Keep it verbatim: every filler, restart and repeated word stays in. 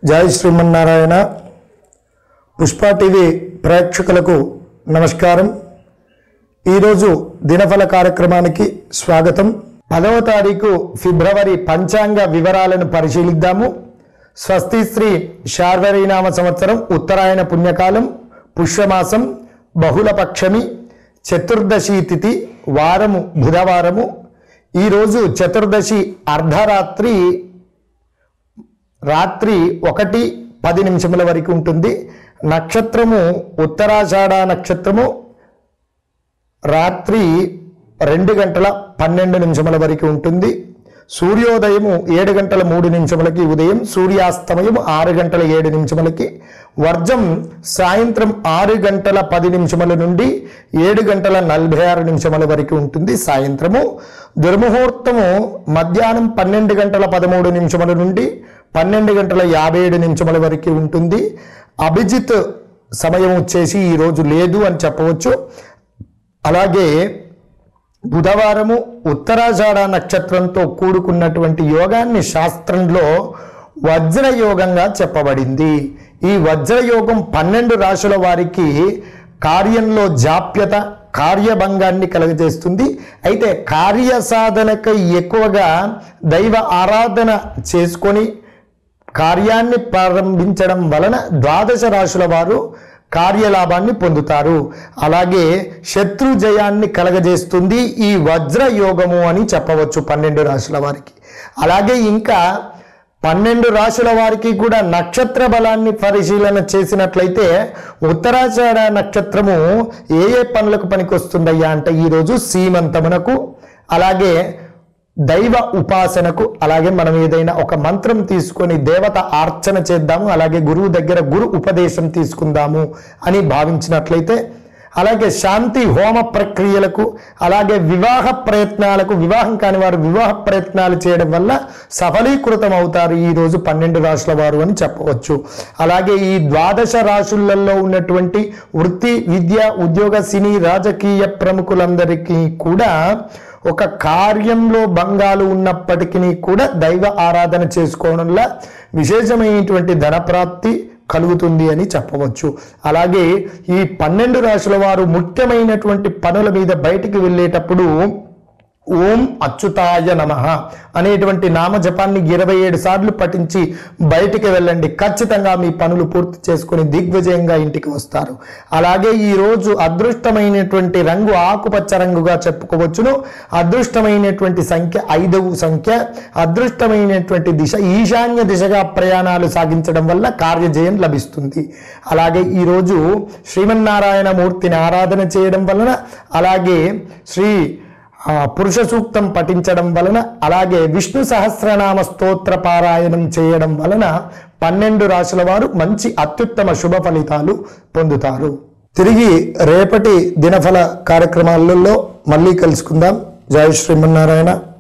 జై శ్రీమన్నారాయణ. పుష్ప టీవీ ప్రేక్షకులకు నమస్కారం. ఈరోజు దినఫల కార్యక్రమానికి స్వాగతం. పదవ తారీఖు ఫిబ్రవరి పంచాంగ వివరాలను పరిశీలిద్దాము. స్వస్తి శ్రీ శార్వరీనామ సంవత్సరం, ఉత్తరాయణ పుణ్యకాలం, పుష్యమాసం, బహుళపక్షమి, చతుర్దశి తిథి, వారము బుధవారము. ఈరోజు చతుర్దశి అర్ధరాత్రి రాత్రి ఒకటి పది నిమిషముల వరకు ఉంటుంది. నక్షత్రము ఉత్తరాషాఢ నక్షత్రము రాత్రి రెండు గంటల పన్నెండు నిమిషముల వరకు ఉంటుంది. సూర్యోదయము ఏడు గంటల మూడు నిమిషములకి ఉదయం, సూర్యాస్తమయం ఆరు గంటల ఏడు నిమిషములకి, వర్జం సాయంత్రం ఆరు గంటల పది నిమిషముల నుండి ఏడు గంటల నలభై ఆరు నిమిషముల వరకు ఉంటుంది సాయంత్రము. దుర్ముహూర్తము మధ్యాహ్నం పన్నెండు గంటల పదమూడు నిమిషముల నుండి పన్నెండు గంటల యాభై ఏడు నిమిషముల వరకు ఉంటుంది. అభిజిత్ సమయం వచ్చేసి ఈరోజు లేదు అని చెప్పవచ్చు. అలాగే బుధవారము ఉత్తరాషాఢ నక్షత్రంతో కూడుకున్నటువంటి యోగాన్ని శాస్త్రంలో వజ్రయోగంగా చెప్పబడింది. ఈ వజ్రయోగం పన్నెండు రాశుల వారికి కార్యంలో జాప్యత, కార్యభంగాన్ని కలుగజేస్తుంది. అయితే కార్యసాధనకై ఎక్కువగా దైవ ఆరాధన చేసుకొని కార్యాన్ని ప్రారంభించడం వలన ద్వాదశ రాశుల వారు కార్యలాభాన్ని పొందుతారు. అలాగే శత్రు జయాన్ని కలగజేస్తుంది ఈ వజ్రయోగము అని చెప్పవచ్చు పన్నెండు రాశుల వారికి. అలాగే ఇంకా పన్నెండు రాశుల వారికి కూడా నక్షత్ర బలాన్ని పరిశీలన చేసినట్లయితే ఉత్తరాషాఢ నక్షత్రము ఏ ఏ పనులకు పనికొస్తుందయ్యా అంటే ఈరోజు సీమంతమునకు, అలాగే దైవ ఉపాసనకు, అలాగే మనం ఏదైనా ఒక మంత్రం తీసుకొని దేవత ఆర్చన చేద్దాము, అలాగే గురువు దగ్గర గురు ఉపదేశం తీసుకుందాము అని భావించినట్లయితే, అలాగే శాంతి హోమ ప్రక్రియలకు, అలాగే వివాహ ప్రయత్నాలకు, వివాహం కాని వారు వివాహ ప్రయత్నాలు చేయడం వల్ల సఫలీకృతం అవుతారు ఈరోజు పన్నెండు రాశుల వారు అని చెప్పవచ్చు. అలాగే ఈ ద్వాదశ రాశులలో ఉన్నటువంటి వృత్తి, విద్య, ఉద్యోగ, సినీ, రాజకీయ ప్రముఖులందరికీ కూడా ఒక కార్యంలో భంగాలు ఉన్నప్పటికీ కూడా దైవ ఆరాధన చేసుకోవడంలో విశేషమైనటువంటి ధనప్రాప్తి కలుగుతుంది అని చెప్పవచ్చు. అలాగే ఈ పన్నెండు రాశుల వారు ముఖ్యమైనటువంటి పనుల మీద బయటికి వెళ్ళేటప్పుడు ఓం అచ్యుతాయ నమః అనేటువంటి నామజపాన్ని ఇరవై ఏడు సార్లు పఠించి బయటికి వెళ్ళండి. ఖచ్చితంగా మీ పనులు పూర్తి చేసుకుని దిగ్విజయంగా ఇంటికి వస్తారు. అలాగే ఈరోజు అదృష్టమైనటువంటి రంగు ఆకుపచ్చ రంగుగా చెప్పుకోవచ్చును. అదృష్టమైనటువంటి సంఖ్య ఐదవ సంఖ్య. అదృష్టమైనటువంటి దిశ ఈశాన్య దిశగా ప్రయాణాలు సాగించడం వల్ల కార్యజయం లభిస్తుంది. అలాగే ఈరోజు శ్రీమన్నారాయణ మూర్తిని ఆరాధన చేయడం వలన, అలాగే శ్రీ పురుష సూక్తం పఠించడం వలన, అలాగే విష్ణు సహస్రనామ స్తోత్ర పారాయణం చేయడం వలన పన్నెండు రాశుల వారు మంచి అత్యుత్తమ శుభ ఫలితాలు పొందుతారు. తిరిగి రేపటి దినఫల కార్యక్రమాలలో మళ్ళీ కలుసుకుందాం. జై శ్రీమన్నారాయణ.